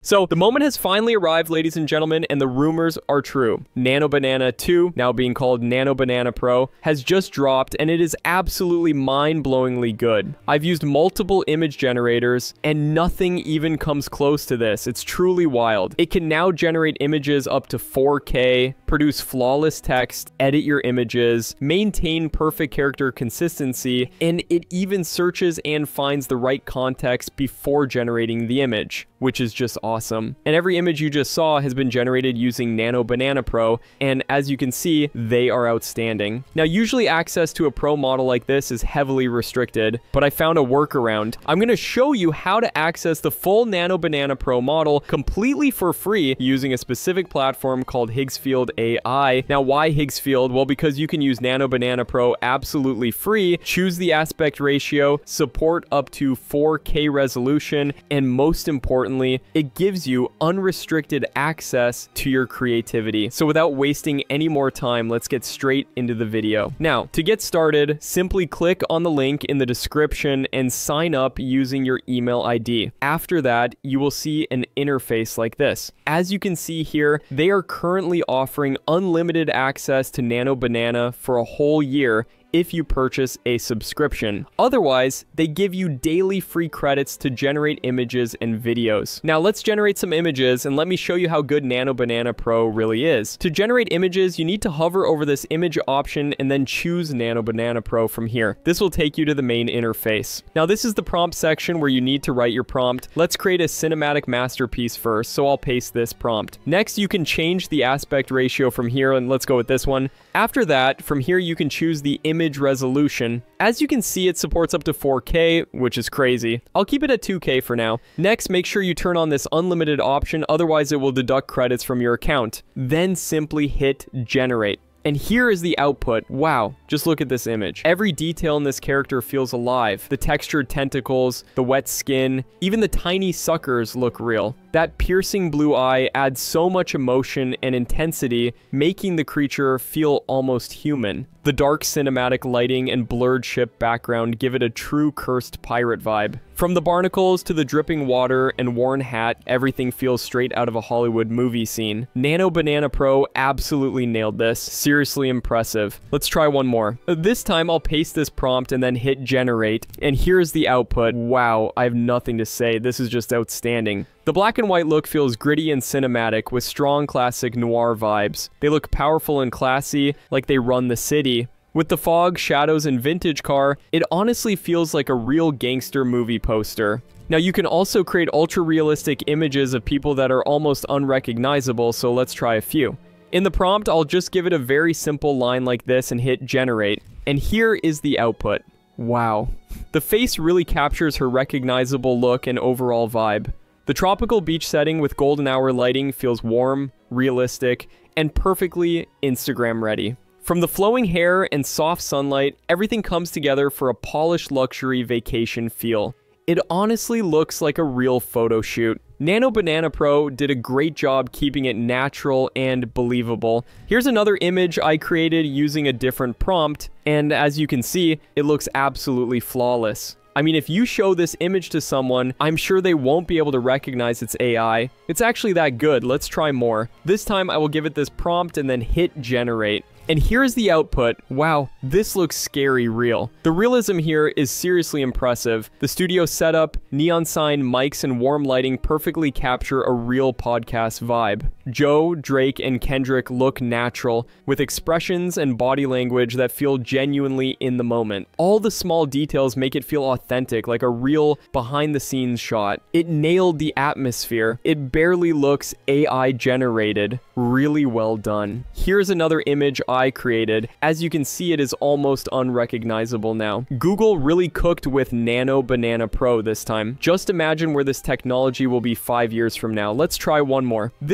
So the moment has finally arrived, ladies and gentlemen, and the rumors are true. Nano Banana 2, now being called Nano Banana Pro, has just dropped, and it is absolutely mind-blowingly good. I've used multiple image generators, and nothing even comes close to this. It's truly wild. It can now generate images up to 4K, produce flawless text, edit your images, maintain perfect character consistency, and it even searches and finds the right context before generating the image, which is just awesome. And every image you just saw has been generated using Nano Banana Pro, and as you can see, they are outstanding. Now, usually access to a Pro model like this is heavily restricted, but I found a workaround. I'm going to show you how to access the full Nano Banana Pro model completely for free using a specific platform called Higgsfield AI. Now, why Higgsfield? Well, because you can use Nano Banana Pro absolutely free, choose the aspect ratio, support up to 4K resolution, and most importantly, it gives you unrestricted access to your creativity. So without wasting any more time, let's get straight into the video. Now, to get started, simply click on the link in the description and sign up using your email ID. After that, you will see an interface like this. As you can see here, they are currently offering unlimited access to Nano Banana for a whole year if you purchase a subscription. Otherwise, they give you daily free credits to generate images and videos. Now, let's generate some images and let me show you how good Nano Banana Pro really is. To generate images, you need to hover over this image option and then choose Nano Banana Pro from here. This will take you to the main interface. Now, this is the prompt section where you need to write your prompt. Let's create a cinematic masterpiece first, so I'll paste this prompt. Next, you can change the aspect ratio from here, and let's go with this one. After that, from here, you can choose the image resolution. As you can see, it supports up to 4K, which is crazy. I'll keep it at 2K for now. Next, make sure you turn on this unlimited option, otherwise it will deduct credits from your account. Then simply hit generate. And here is the output. Wow, just look at this image. Every detail in this character feels alive. The textured tentacles, the wet skin, even the tiny suckers look real. That piercing blue eye adds so much emotion and intensity, making the creature feel almost human. The dark cinematic lighting and blurred ship background give it a true cursed pirate vibe. From the barnacles to the dripping water and worn hat, everything feels straight out of a Hollywood movie scene. Nano Banana Pro absolutely nailed this. Seriously impressive. Let's try one more. This time I'll paste this prompt and then hit generate. And here's the output. Wow, I have nothing to say. This is just outstanding. The black and white look feels gritty and cinematic with strong classic noir vibes. They look powerful and classy, like they run the city. With the fog, shadows, and vintage car, it honestly feels like a real gangster movie poster. Now, you can also create ultra-realistic images of people that are almost unrecognizable, so let's try a few. In the prompt, I'll just give it a very simple line like this and hit generate. And here is the output. Wow. The face really captures her recognizable look and overall vibe. The tropical beach setting with golden hour lighting feels warm, realistic, and perfectly Instagram ready. From the flowing hair and soft sunlight, everything comes together for a polished luxury vacation feel. It honestly looks like a real photo shoot. Nano Banana Pro did a great job keeping it natural and believable. Here's another image I created using a different prompt, and as you can see, it looks absolutely flawless. I mean, if you show this image to someone, I'm sure they won't be able to recognize it's AI. It's actually that good. Let's try more. This time I will give it this prompt and then hit generate. And here's the output. Wow, this looks scary real. The realism here is seriously impressive. The studio setup, neon sign, mics, and warm lighting perfectly capture a real podcast vibe. Joe, Drake, and Kendrick look natural, with expressions and body language that feel genuinely in the moment. All the small details make it feel authentic, like a real behind-the-scenes shot. It nailed the atmosphere. It barely looks AI generated. Really well done. Here's another image I created. As you can see, it is almost unrecognizable now. Google really cooked with Nano Banana Pro this time. Just imagine where this technology will be 5 years from now. Let's try one more. This time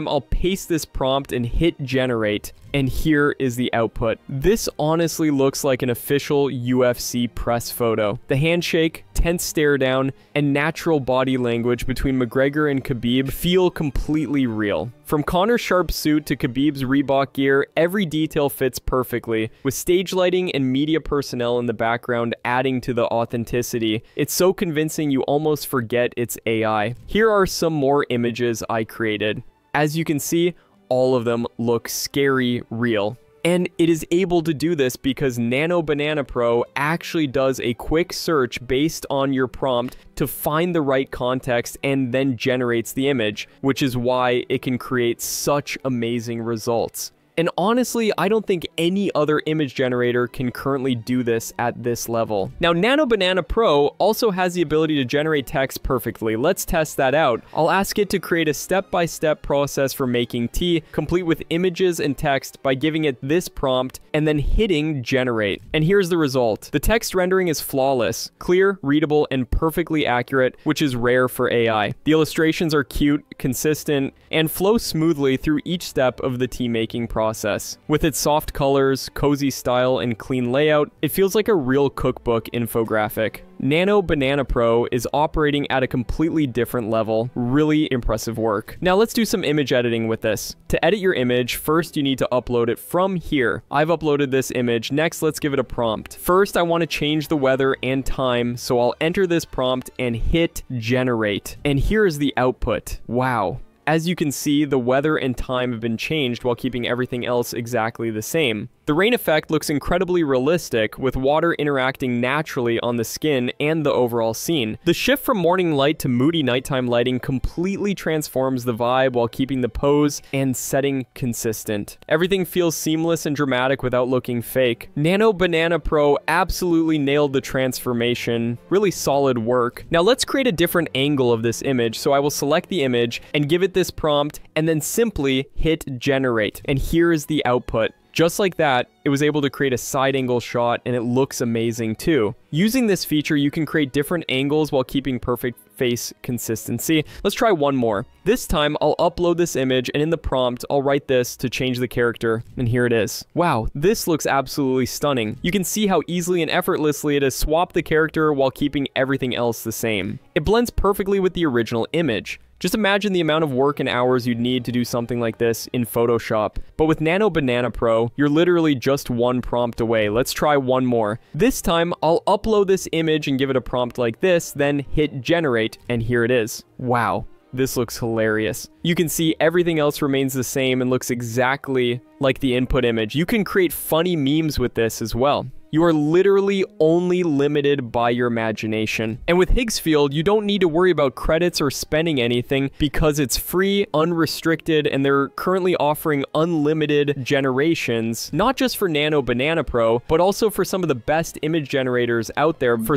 time, I'll paste this prompt and hit generate. And here is the output. This honestly looks like an official UFC press photo. The handshake, tense stare down, and natural body language between McGregor and Khabib feel completely real. From Connor's sharp suit to Khabib's Reebok gear, every detail fits perfectly, with stage lighting and media personnel in the background adding to the authenticity. It's so convincing you almost forget it's AI. Here are some more images I created. As you can see, all of them look scary real. And it is able to do this because Nano Banana Pro actually does a quick search based on your prompt to find the right context and then generates the image, which is why it can create such amazing results. And honestly, I don't think any other image generator can currently do this at this level. Now, Nano Banana Pro also has the ability to generate text perfectly. Let's test that out. I'll ask it to create a step-by-step process for making tea, complete with images and text by giving it this prompt and then hitting generate. And here's the result. The text rendering is flawless, clear, readable, and perfectly accurate, which is rare for AI. The illustrations are cute, consistent, and flow smoothly through each step of the tea making process. With its soft colors, cozy style, and clean layout, it feels like a real cookbook infographic. Nano Banana Pro is operating at a completely different level. Really impressive work. Now let's do some image editing with this. To edit your image, first you need to upload it from here. I've uploaded this image. Next, let's give it a prompt. First, I want to change the weather and time, so I'll enter this prompt and hit generate. And here is the output. Wow. As you can see, the weather and time have been changed while keeping everything else exactly the same. The rain effect looks incredibly realistic, with water interacting naturally on the skin and the overall scene. The shift from morning light to moody nighttime lighting completely transforms the vibe while keeping the pose and setting consistent. Everything feels seamless and dramatic without looking fake. Nano Banana Pro absolutely nailed the transformation. Really solid work. Now let's create a different angle of this image, so I will select the image and give it this prompt and then simply hit generate. And here is the output. Just like that, it was able to create a side angle shot and it looks amazing too. Using this feature, you can create different angles while keeping perfect face consistency. Let's try one more. This time, I'll upload this image and in the prompt, I'll write this to change the character. And here it is. Wow, this looks absolutely stunning. You can see how easily and effortlessly it has swapped the character while keeping everything else the same. It blends perfectly with the original image. Just imagine the amount of work and hours you'd need to do something like this in Photoshop. But with Nano Banana Pro, you're literally just one prompt away. Let's try one more. This time, I'll upload this image and give it a prompt like this, then hit generate, and here it is. Wow. This looks hilarious. You can see everything else remains the same and looks exactly like the input image. You can create funny memes with this as well. You are literally only limited by your imagination. And with Higgsfield, you don't need to worry about credits or spending anything because it's free, unrestricted, and they're currently offering unlimited generations, not just for Nano Banana Pro, but also for some of the best image generators out there for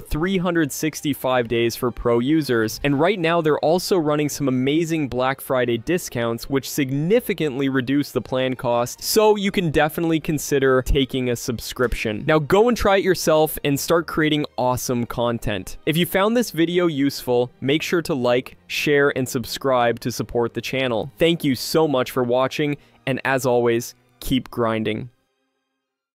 365 days for pro users. And right now, they're also running some amazing Black Friday discounts, which significantly reduce the plan cost, so you can definitely consider taking a subscription. Now, go and try it yourself and start creating awesome content. If you found this video useful, make sure to like, share, and subscribe to support the channel. Thank you so much for watching, and as always, keep grinding.